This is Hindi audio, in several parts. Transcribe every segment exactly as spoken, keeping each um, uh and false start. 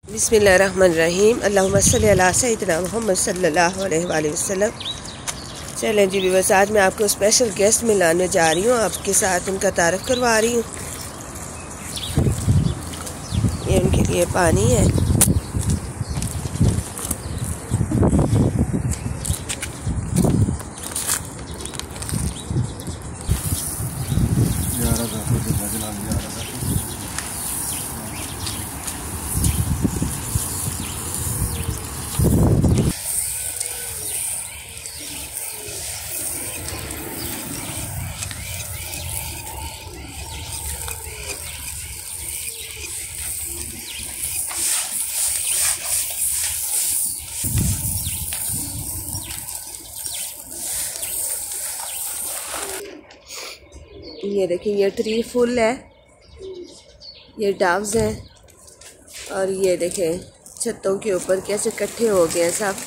बिस्मिल्लाहिर्रहमानिर्रहीम। अल्लाहुम्मा सल्ली अला सय्यिदिना मुहम्मद सल्लल्लाहु अलैहि वसल्लम। चलें जी बस, आज मैं आपको स्पेशल गेस्ट मिलाने जा रही हूँ, आपके साथ उनका तारफ़ करवा रही हूँ। ये उनके लिए पानी है। ये देखिए, ये ट्री फुल है, ये डाव्स हैं, और ये देखें छतों के ऊपर कैसे इकट्ठे हो गए हैं सब।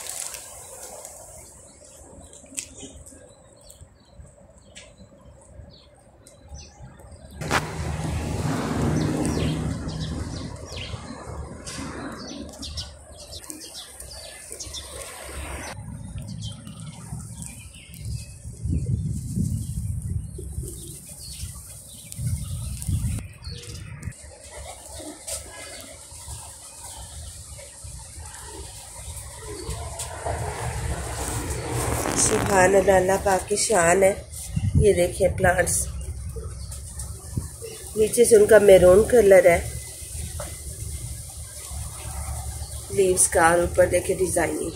सुभान अल्लाह, अल्लाह पाक की शान है। ये देखिए प्लांट्स, नीचे से उनका मैरून कलर है लीव्स का, और ऊपर देखिए डिजाइनिंग,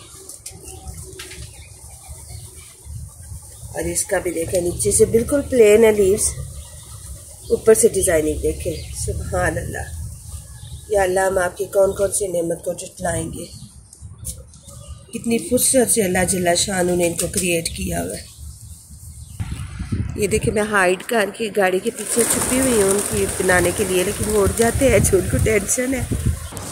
और इसका भी देखें नीचे से बिल्कुल प्लेन है लीव्स, ऊपर से डिजाइनिंग देखें। सुभान अल्लाह। या अल्लाह, हम आपकी कौन कौन सी नेमत को जुटलाएंगे। कितनी फुर्सत से अल्लाह जल्ला शान ने इनको क्रिएट किया हुआ है। ये देखिए, मैं हाइड करके गाड़ी के पीछे छुपी हुई हूँ उनकी बनाने के लिए, लेकिन वो उड़ जाते हैं जो उनको टेंशन है।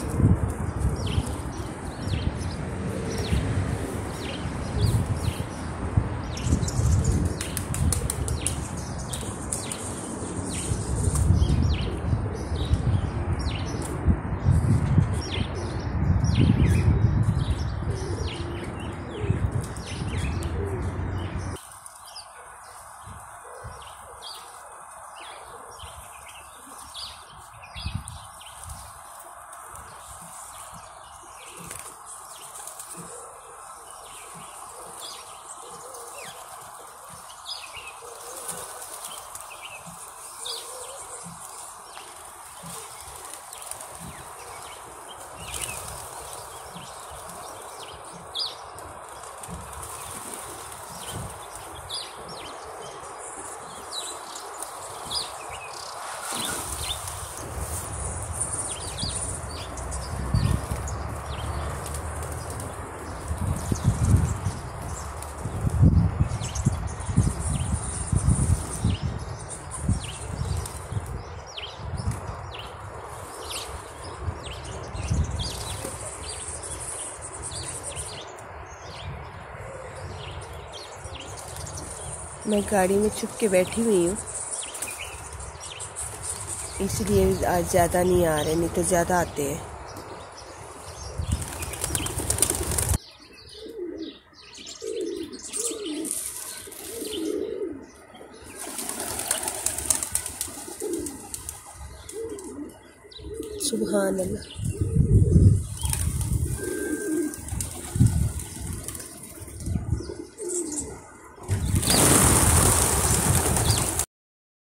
मैं गाड़ी में छुप के बैठी हुई हूँ, इसलिए आज ज़्यादा नहीं आ रहे, नहीं तो ज़्यादा आते हैं। सुभान अल्लाह।